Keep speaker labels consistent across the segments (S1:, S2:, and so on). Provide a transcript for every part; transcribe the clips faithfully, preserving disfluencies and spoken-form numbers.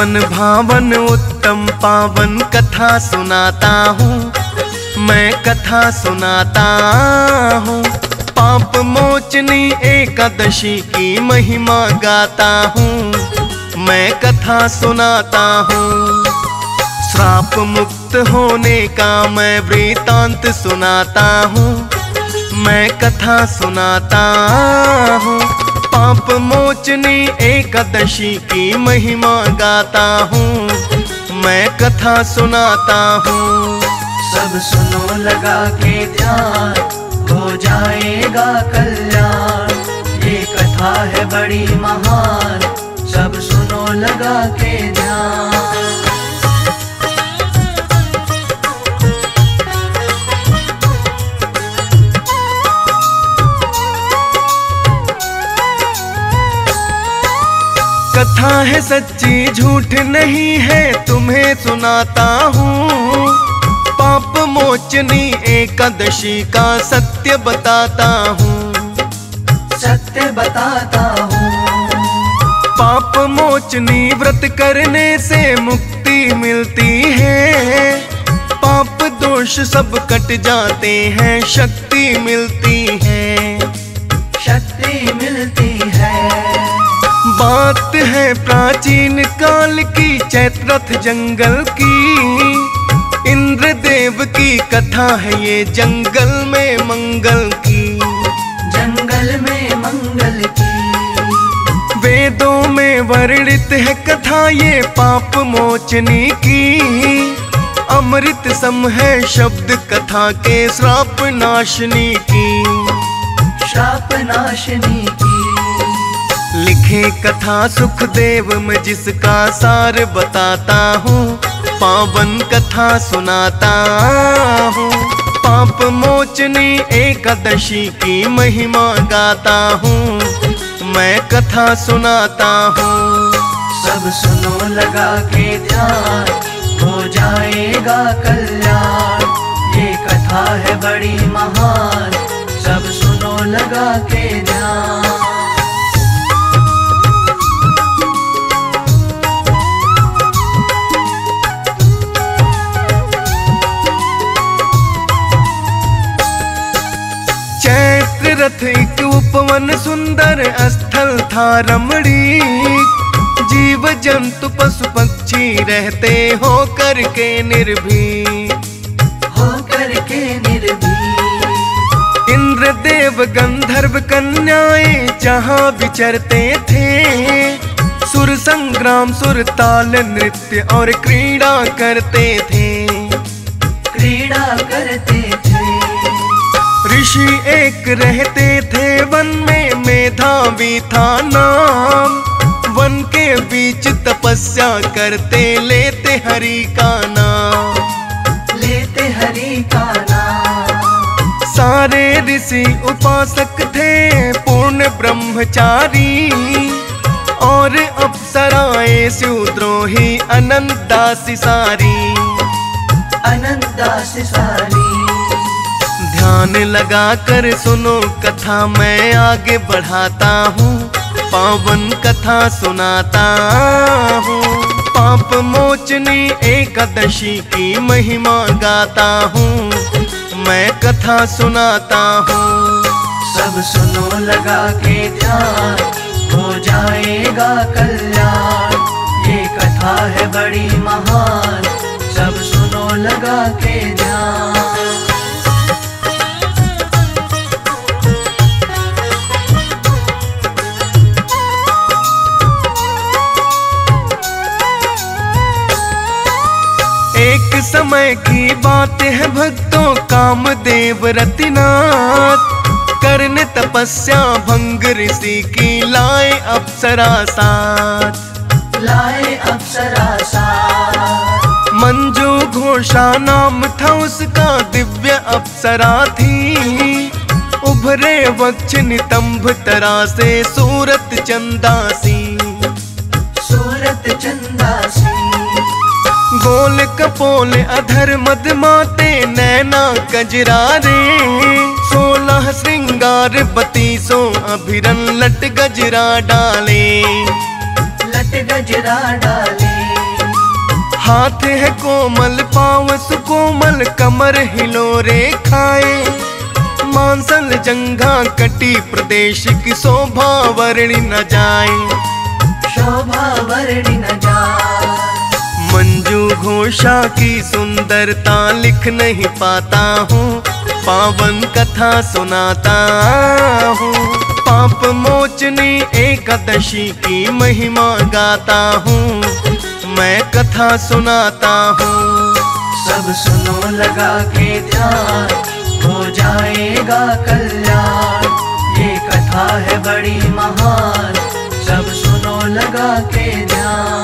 S1: मन भावन उत्तम पावन कथा सुनाता हूँ, मैं कथा सुनाता हूँ। पाप मोचनी एकादशी की महिमा गाता हूँ, मैं कथा सुनाता हूँ। श्राप मुक्त होने का मैं वृतांत सुनाता हूँ, मैं कथा सुनाता हूँ। पाप मोचनी एकादशी की महिमा गाता हूँ, मैं कथा सुनाता हूँ।
S2: सब सुनो लगा के ध्यान, हो जाएगा कल्याण। ये कथा है बड़ी महान, सब सुनो लगा के ध्यान।
S1: कथा है सच्ची झूठ नहीं है, तुम्हें सुनाता हूँ। पाप मोचनी एकादशी का सत्य बताता हूँ,
S2: सत्य बताता हूँ।
S1: पाप मोचनी व्रत करने से मुक्ति मिलती है। पाप दोष सब कट जाते हैं, शक्ति मिलती है,
S2: शक्ति मिलती है।
S1: बात है प्राचीन काल की, चैत्ररथ जंगल की। इंद्रदेव की कथा है ये, जंगल में मंगल की,
S2: जंगल में मंगल की।
S1: वेदों में वर्णित है कथा ये पाप मोचनी की। अमृत सम है शब्द कथा के, श्राप नाशनी की,
S2: श्राप नाशनी की।
S1: लिखे कथा सुखदेव मैं जिसका सार बताता हूँ, पावन कथा सुनाता हूँ। पाप मोचनी एकादशी की महिमा गाता हूँ, मैं कथा सुनाता हूँ।
S2: सब सुनो लगा के ध्यान, हो जाएगा कल्याण। ये कथा है बड़ी महान, सब सुनो लगा के ध्यान।
S1: रथ एक उपवन सुंदर स्थल था रमणीक। जीव जंतु पशु पक्षी रहते हो करके निर्भीक,
S2: हो करके निर्भीक।
S1: इंद्रदेव गंधर्व कन्याएं जहाँ विचरते थे। सुर संग्राम सुर ताल नृत्य और क्रीड़ा करते थे,
S2: क्रीड़ा करते थे।
S1: ऋषि एक रहते थे वन में, मेधावी था नाम। वन के बीच तपस्या करते, लेते हरि का नाम,
S2: लेते हरि का नाम।
S1: सारे ऋषि उपासक थे पूर्ण ब्रह्मचारी। और अप्सराएं शूद्रोही अनंत दासी सारी,
S2: अनंत दासी सारी।
S1: ध्यान लगा कर सुनो कथा मैं आगे बढ़ाता हूँ, पावन कथा सुनाता हूँ। पाप मोचनी एकादशी की महिमा गाता हूँ, मैं कथा सुनाता हूँ।
S2: सब सुनो लगा के ध्यान, हो जाएगा कल्याण। ये कथा है बड़ी महान, सब सुनो लगा के ध्यान।
S1: एक समय की बात है भक्तों, कामदेव रतिनाथ करने तपस्या भंग ऋषि की लाए अप्सरा साथ,
S2: लाए अप्सरा साथ।
S1: मंजू घोषा नाम था उसका, दिव्य अप्सरा थी। उभरे वक्ष नितंभ तरा से, सूरत चंदासी,
S2: सूरत चंदासी।
S1: गोल कपोल अधर मदमाते, नैना कजरारे। सोलह श्रृंगार बत्तीसों अभिरन, लट गजरा डाले,
S2: लट गजरा डाले।
S1: हाथ है कोमल पाँव सुकोमल कमर हिलोरे खाए, मांसल जंघा कटी प्रदेश की शोभा वर्णि न जाए,
S2: शोभा वर्णि न जाए।
S1: मंजू घोषा की सुंदरता लिख नहीं पाता हूँ, पावन कथा सुनाता हूँ। पाप मोचनी एकादशी की महिमा गाता हूँ, मैं कथा सुनाता हूँ।
S2: सब सुनो लगा के ध्यान, हो जाएगा कल्याण। ये कथा है बड़ी महान, सब सुनो लगा के ध्यान।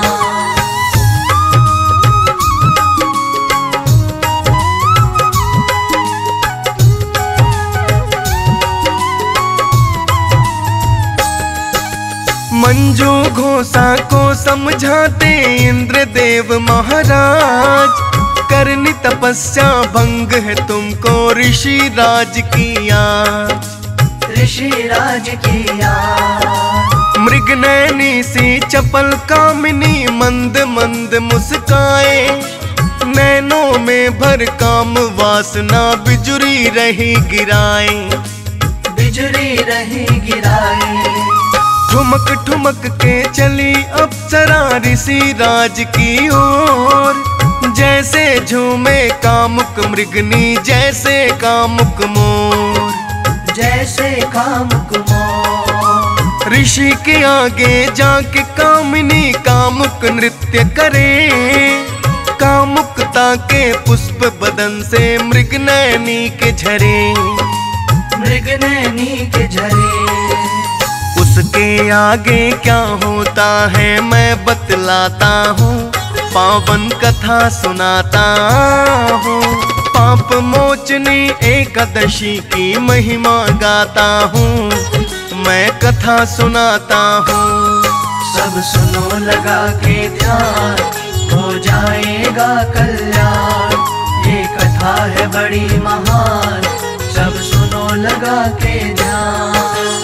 S1: मंजू घोषा को समझाते इंद्रदेव महाराज, करनी तपस्या भंग है तुमको ऋषि राज की आज,
S2: ऋषि राज की आज।
S1: मृगनयनी सी चपल कामिनी मंद मंद मुस्काए, नैनों में भर काम वासना बिजुरी रही गिराए,
S2: बिजुरी रही गिराए।
S1: ठुमक ठुमक के चली अप्सरा ऋषि राज की ओर, जैसे झूमे कामुक मृगनी जैसे कामुक मोर,
S2: जैसे कामुक मोर।
S1: ऋषि के आगे जाके कामिनी कामुक नृत्य करे, कामुकता के पुष्प बदन से मृगनयनी के झरे,
S2: मृगनयनी के झरे।
S1: उसके आगे क्या होता है मैं बतलाता हूँ, पावन कथा सुनाता हूँ। पाप मोचनी एकादशी की महिमा गाता हूँ, मैं कथा सुनाता हूँ।
S2: सब सुनो लगा के ध्यान, हो जाएगा कल्याण। ये कथा है बड़ी महान, सब सुनो लगा के ध्यान।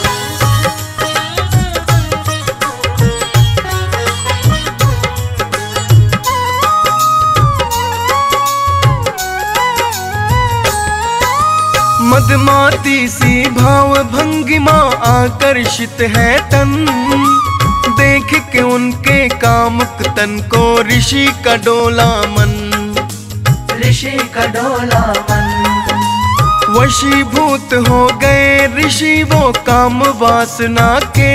S1: मदमाती सी भाव भंगिमा आकर्षित है तन, देख के उनके कामुक तन को ऋषि का डोला मन,
S2: ऋषि का डोला मन।
S1: वशीभूत हो गए ऋषि वो काम वासना के,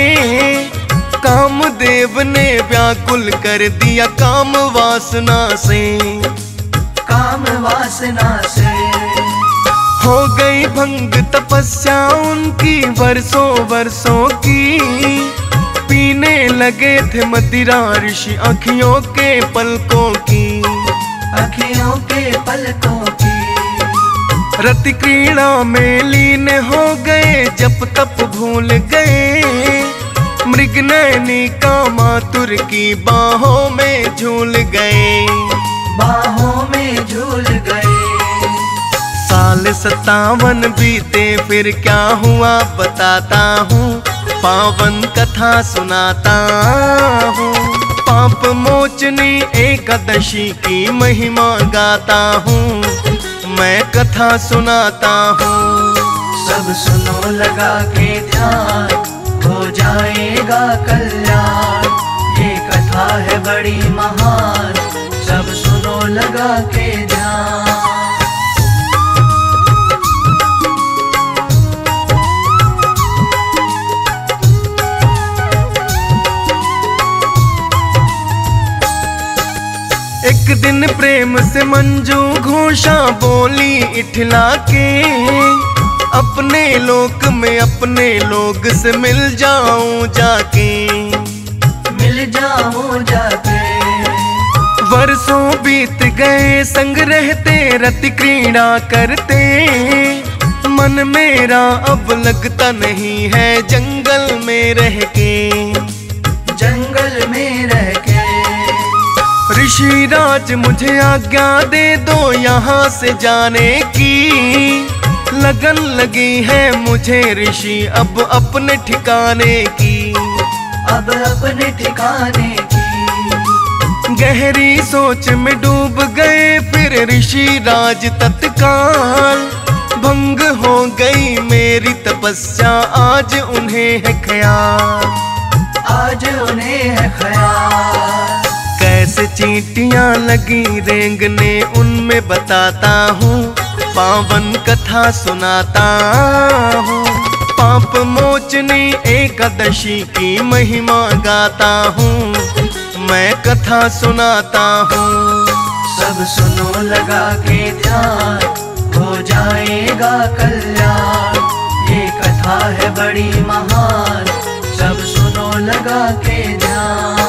S1: कामदेव ने व्याकुल कर दिया काम वासना से,
S2: काम वासना से।
S1: हो गई भंग तपस्या उनकी वर्षों वर्षों की, पीने लगे थे मदिरा ऋषि अखियों के पलकों की,
S2: अखियों के पलकों की।
S1: रति क्रीड़ा में लीन हो गए जप तप भूल गए, मृगनयनी का मातुर की बाहों में झूल गए,
S2: बाहों में झूल गए।
S1: साल सत्तावन बीते फिर क्या हुआ बताता हूँ, पावन कथा सुनाता हूँ। पाप मोचनी एकादशी की महिमा गाता हूँ, मैं कथा सुनाता हूँ।
S2: सब सुनो लगा के ध्यान, हो जाएगा कल्याण। ये कथा है बड़ी महान, सब सुनो लगा के ध्यान।
S1: एक दिन प्रेम से मंजू घोषा बोली इठला के, अपने लोक में अपने लोग से मिल जाऊं जाके,
S2: मिल जाऊं जाके।
S1: वर्षों बीत गए संग रहते रति क्रीड़ा करते, मन मेरा अब लगता नहीं है जंगल में रह के,
S2: जंगल में रह के।
S1: ऋषि राज मुझे आज्ञा दे दो यहाँ से जाने की, लगन लगी है मुझे ऋषि अब अपने ठिकाने की,
S2: अब अपने ठिकाने की।
S1: गहरी सोच में डूब गए फिर ऋषि राज तत्काल। भंग हो गई मेरी तपस्या आज उन्हें है ख्याल,
S2: आज उन्हें है ख्याल।
S1: कैसे चींटियां लगी रेंगने उनमें बताता हूँ, पावन कथा सुनाता हूँ। पाप मोचनी एकादशी की महिमा गाता हूँ, मैं कथा सुनाता हूँ।
S2: सब सुनो लगा के ध्यान, हो जाएगा कल्याण। ये कथा है बड़ी महान, सब सुनो लगा के ध्यान।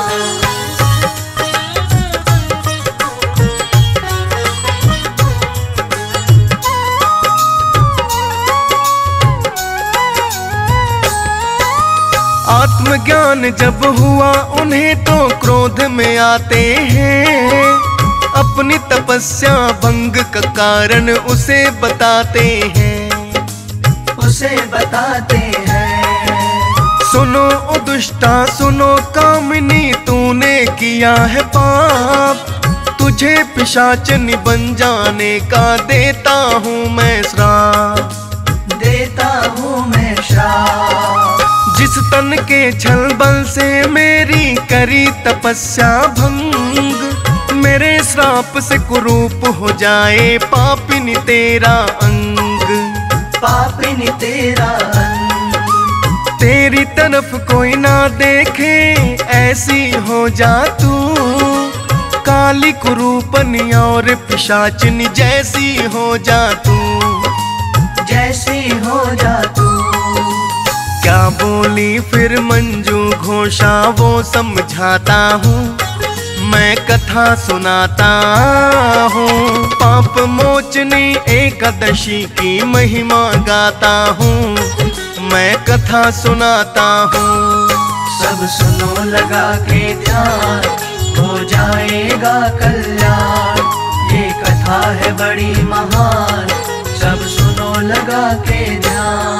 S1: आत्मज्ञान जब हुआ उन्हें तो क्रोध में आते हैं, अपनी तपस्या भंग का कारण उसे बताते हैं,
S2: उसे बताते हैं।
S1: सुनो ओ दुष्टा सुनो कामिनी, तूने किया है पाप, तुझे पिशाचनी बन जाने का देता हूँ मैं श्राप,
S2: देता हूँ मैं श्राप।
S1: जिस तन के छल बल से मेरी करी तपस्या भंग, मेरे श्राप से कुरूप हो जाए पापिनी तेरा अंग,
S2: पापिनी तेरा अंग।
S1: तेरी तरफ कोई ना देखे ऐसी हो जा तू, काली कुरूपनी और पिशाचनी जैसी हो जा तू,
S2: जैसी हो जा तू।
S1: क्या बोली फिर मंजू घोषा वो समझाता हूँ, मैं कथा सुनाता हूँ। पाप मोचनी एकादशी की महिमा गाता हूँ, मैं कथा सुनाता हूँ।
S2: सब सुनो लगा के ध्यान, हो जाएगा कल्याण। ये कथा है बड़ी महान, सब सुनो लगा के ध्यान।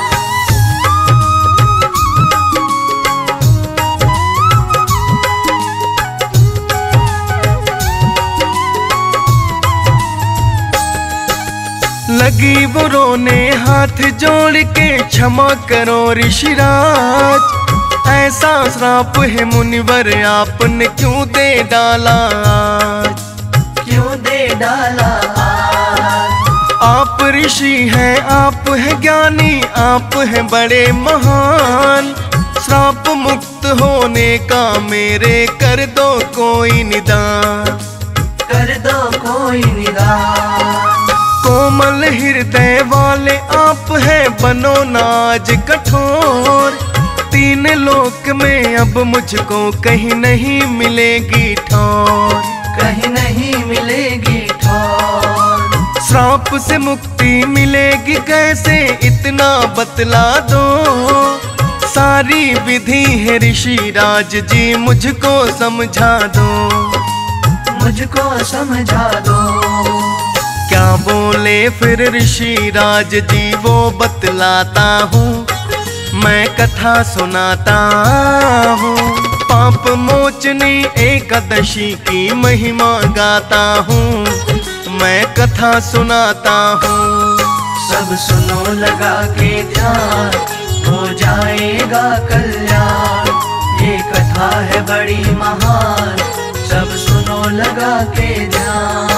S1: लगी वो रोने हाथ जोड़ के, क्षमा करो ऋषिराज, ऐसा श्राप है मुनिवर आपने क्यों दे डाला आज,
S2: क्यों दे डाला आज।
S1: आप ऋषि हैं आप हैं ज्ञानी आप हैं बड़े महान, श्राप मुक्त होने का मेरे कर दो कोई निदान,
S2: कर दो कोई निदान।
S1: कोमल हृदय वाले आप हैं बनो नाज कठोर, तीन लोक में अब मुझको कहीं नहीं मिलेगी ठौर,
S2: कहीं नहीं मिलेगी ठौर।
S1: श्राप से मुक्ति मिलेगी कैसे इतना बतला दो, सारी विधि है ऋषि राज जी मुझको समझा दो,
S2: मुझको समझा दो।
S1: क्या बोले फिर ऋषि राज जी वो बतलाता हूँ, मैं कथा सुनाता हूँ। पाप मोचनी एकादशी की महिमा गाता हूँ, मैं कथा सुनाता हूँ।
S2: सब सुनो लगा के ध्यान, हो जाएगा कल्याण। ये कथा है बड़ी महान, सब सुनो लगा के ध्यान।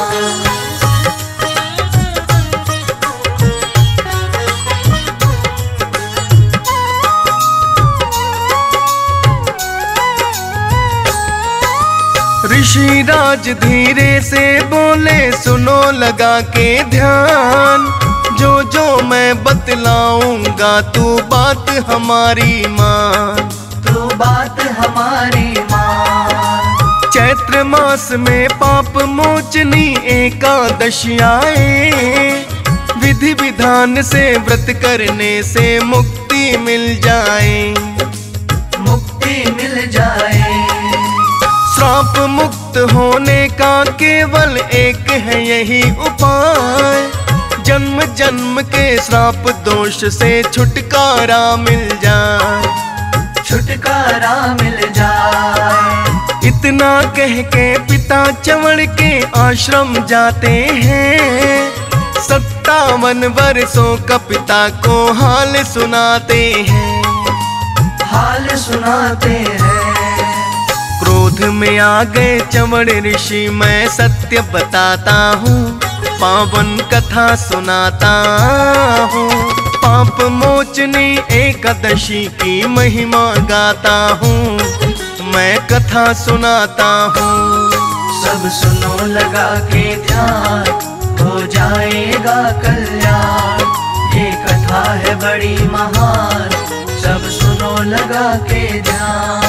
S1: ऋषि राज धीरे से बोले सुनो लगा के ध्यान, जो जो मैं बतलाऊंगा तू बात हमारी मान,
S2: तू बात हमारी मान।
S1: चैत्र मास में पाप मोचनी एकादशी आए, विधि विधान से व्रत करने से मुक्ति मिल जाए,
S2: मुक्ति मिल जाए।
S1: श्राप मुक्त होने का केवल एक है यही उपाय, जन्म जन्म के श्राप दोष से छुटकारा मिल जाए,
S2: छुटकारा मिल जाए।
S1: इतना कह के पिता चंवड़ के आश्रम जाते हैं। सत्तावन वर्षों का पिता को हाल सुनाते हैं,
S2: हाल सुनाते हैं।
S1: क्रोध में आ गए चंवड़ ऋषि, मैं सत्य बताता हूँ, पावन कथा सुनाता हूँ। पाप मोचनी एकादशी की महिमा गाता हूँ, मैं कथा सुनाता हूँ।
S2: सब सुनो लगा के ध्यान, हो जाएगा कल्याण। ये कथा है बड़ी महान, सब सुनो लगा के ध्यान।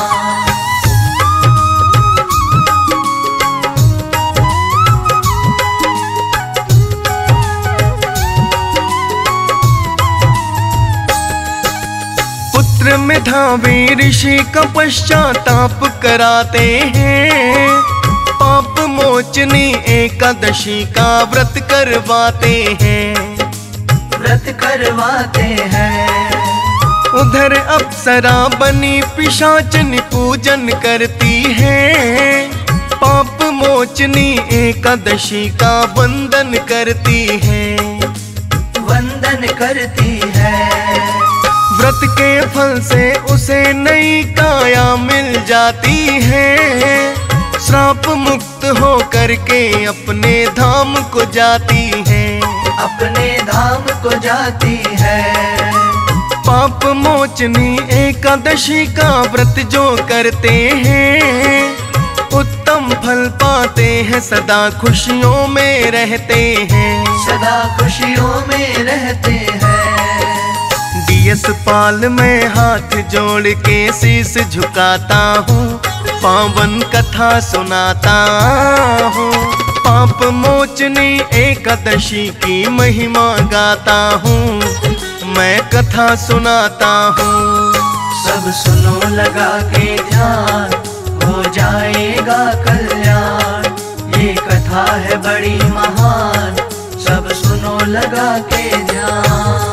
S1: पुत्र मेधावी ऋषि का पश्चाताप कराते हैं। पाप मोचनी एकादशी का व्रत करवाते हैं,
S2: व्रत करवाते हैं।
S1: उधर अप्सरा बनी पिशाचनी पूजन करती है। पाप मोचनी एकादशी का वंदन करती है,
S2: वंदन करती है।
S1: व्रत के फल से उसे नई काया मिल जाती है। श्राप मुक्त हो करके अपने धाम को जाती है,
S2: अपने धाम को जाती है।
S1: पाप मोचनी एकादशी का व्रत जो करते हैं, उत्तम फल पाते हैं, सदा खुशियों में रहते हैं,
S2: सदा खुशियों में रहते हैं।
S1: डीएस पाल में हाथ जोड़ के शीश झुकाता हूँ, पावन कथा सुनाता हूँ। पाप मोचनी एकादशी की महिमा गाता हूँ, मैं कथा सुनाता हूँ।
S2: सब सुनो लगा के ध्यान, हो जाएगा कल्याण। ये कथा है बड़ी महान, सब सुनो लगा के ध्यान।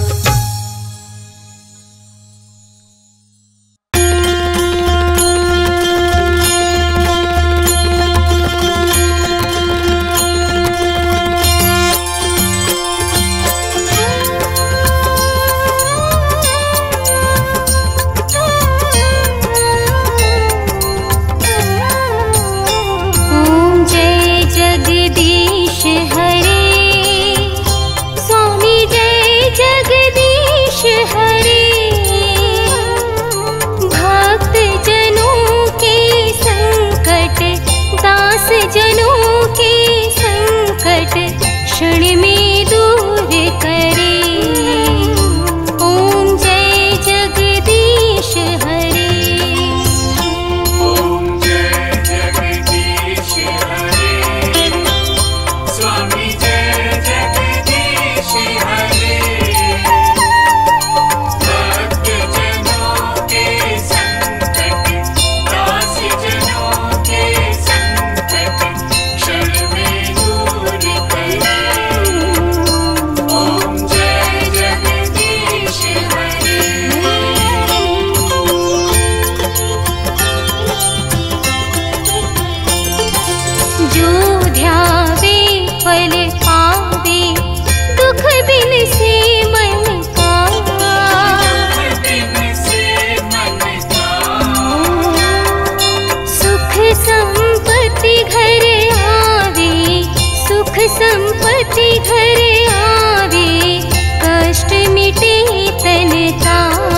S3: संपत्ति घर आवे, कष्ट मिटे तन का।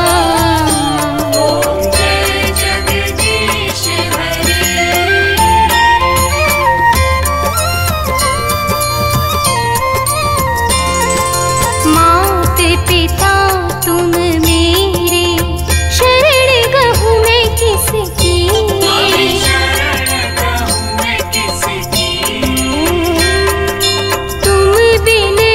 S3: ओम जय जगदीश हरे। मात पिता तुम मेरे, शरण गहूँ मैं किसकी। बिन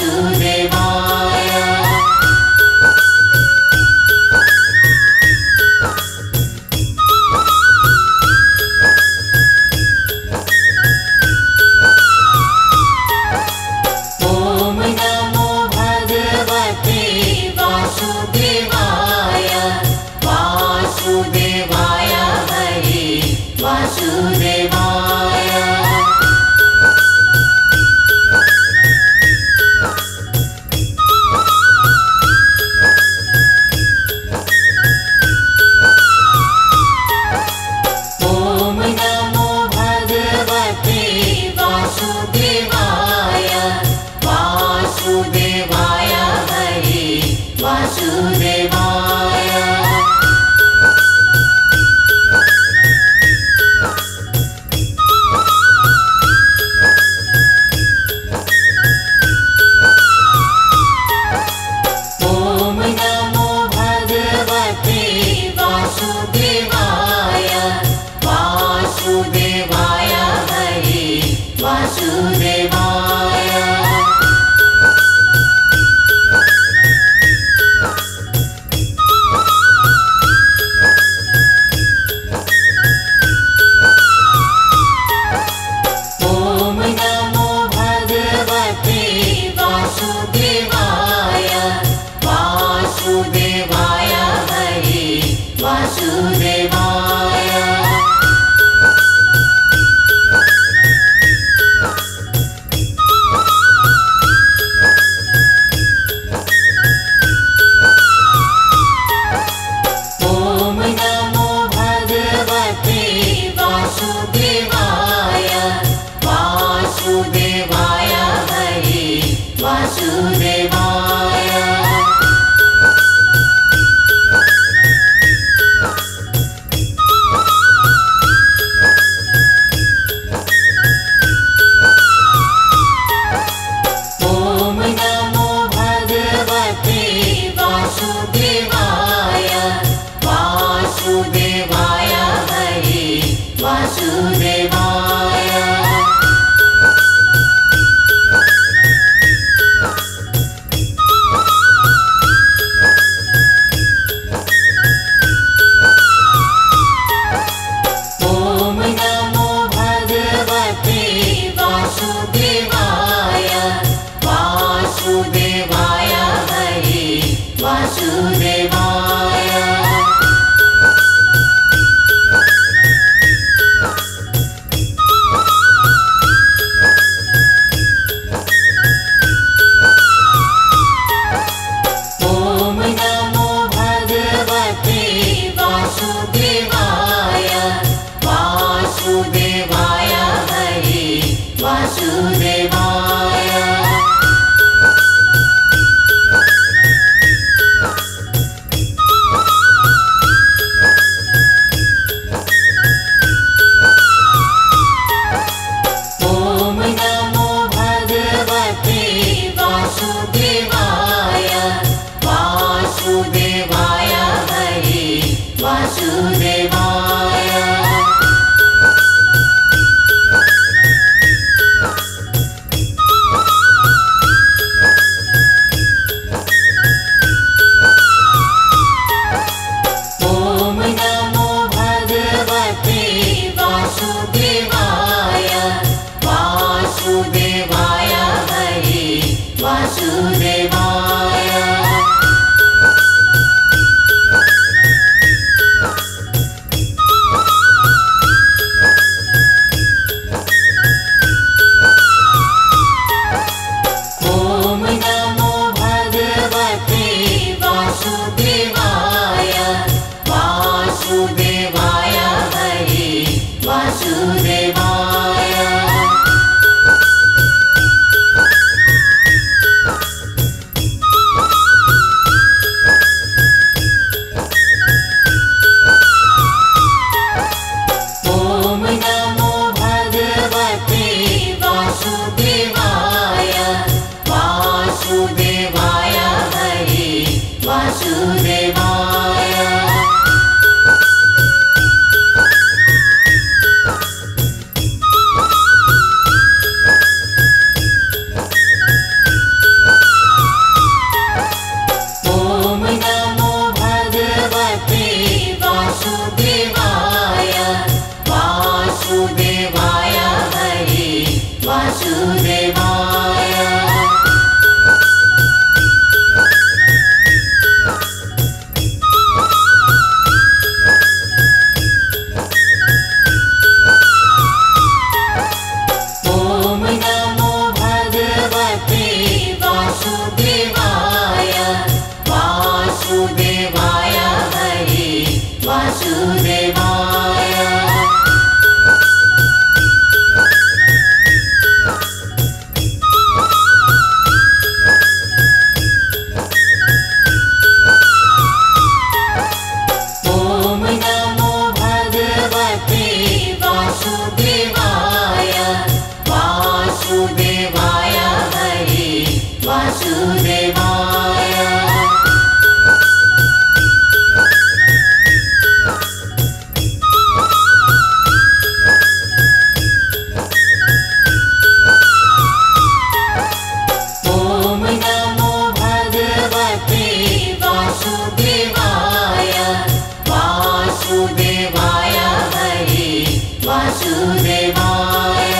S2: वासुदेवाय। ओम नमो भगवते वासुदेवाय। वासुदेवाय हरि वासुदेवाय। ओम नमो भगवते वासुदेवाय। वासुदेवाय हरि वासुदेवाय। ओम नमो भगवते वासुदेवाय। वासुदेवाय हरि वासुदेवाय। ओम नमो भगवते वासुदेवाय। वासुदेवाय हरि वासुदेवाय। ओम नमो भगवते वासुदेवाय। वासुदेवाय हरि वासुदेवाय। ओम नमो भगवते वासुदेवाय। वासुदेवाय हरि वासुदेवाय। ओम नमो भगवते वासुदेवाय। वासुदेवाय हरि वासुदेवाय। ओम नमो भगवते वासुदेवाय। वासुदेवाय हरि वासुदेवाय। ओम नमो भगवते वासुदेवाय। वासुदेवाय हरि वासुदेवाय। ओम नमो भगवते वासुदेवाय। वासुदेवाय हरि वासुदेवाय। ओम नमो भगवते वासुदेवाय। वासुदेवाय हरि वासुदेवाय।
S3: वासुदेवाय वासुदेवाय हरि वासुदेवाय। ओम नमो भगवते वासुदेवाय वासुदेवाय हरि वासुदेवाय। ओम नमो भगवते वासुदेवाय वासुदेवाय हरि वासुदेवाय।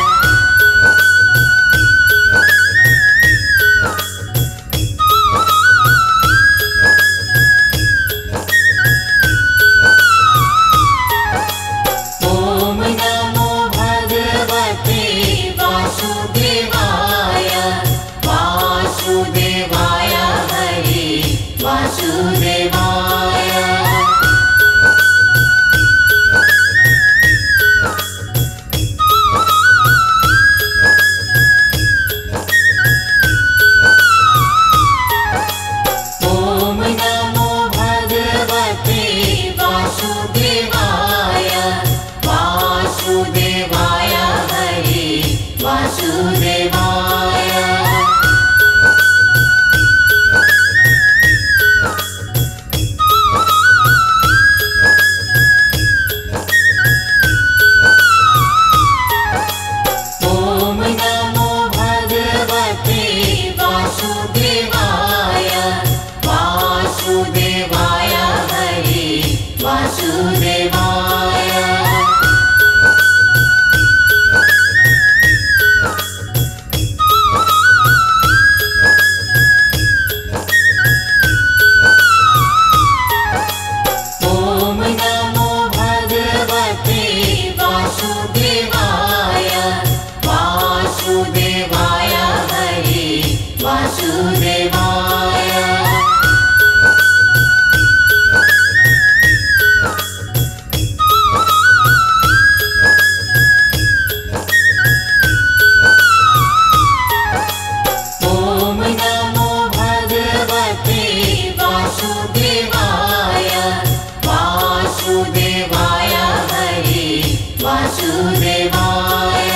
S3: ओम नमो भगवते वासुदेवाय वासुदेवाय हरि वासुदेवाय। ओम नमो भगवते वासुदेवाय वासुदेवाय हरि वासुदेवाय। ओम नमो भगवते वासुदेवाय वासुदेवाय हरि वासुदेवाय। ओम नमो भगवते वासुदेवाय वासुदेवाय हरि वासुदेवाय। ओम नमो भगवते वासुदेवाय वासुदेवाय हरि वासुदेवाय।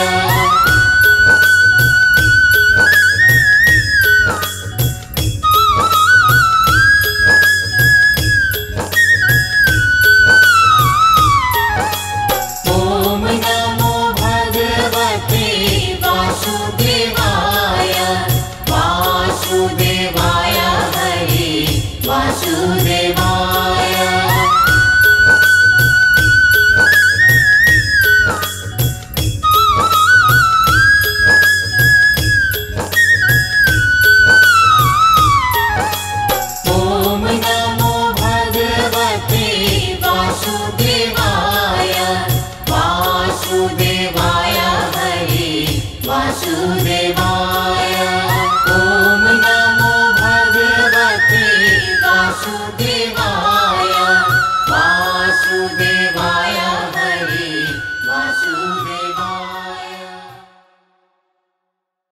S3: ओम नमो भगवते वासुदेवाय वासुदेवाय हरि वासुदेवाय। ओम नमो भगवते वासुदेवाय वासुदेवाय हरि वासुदेवाय।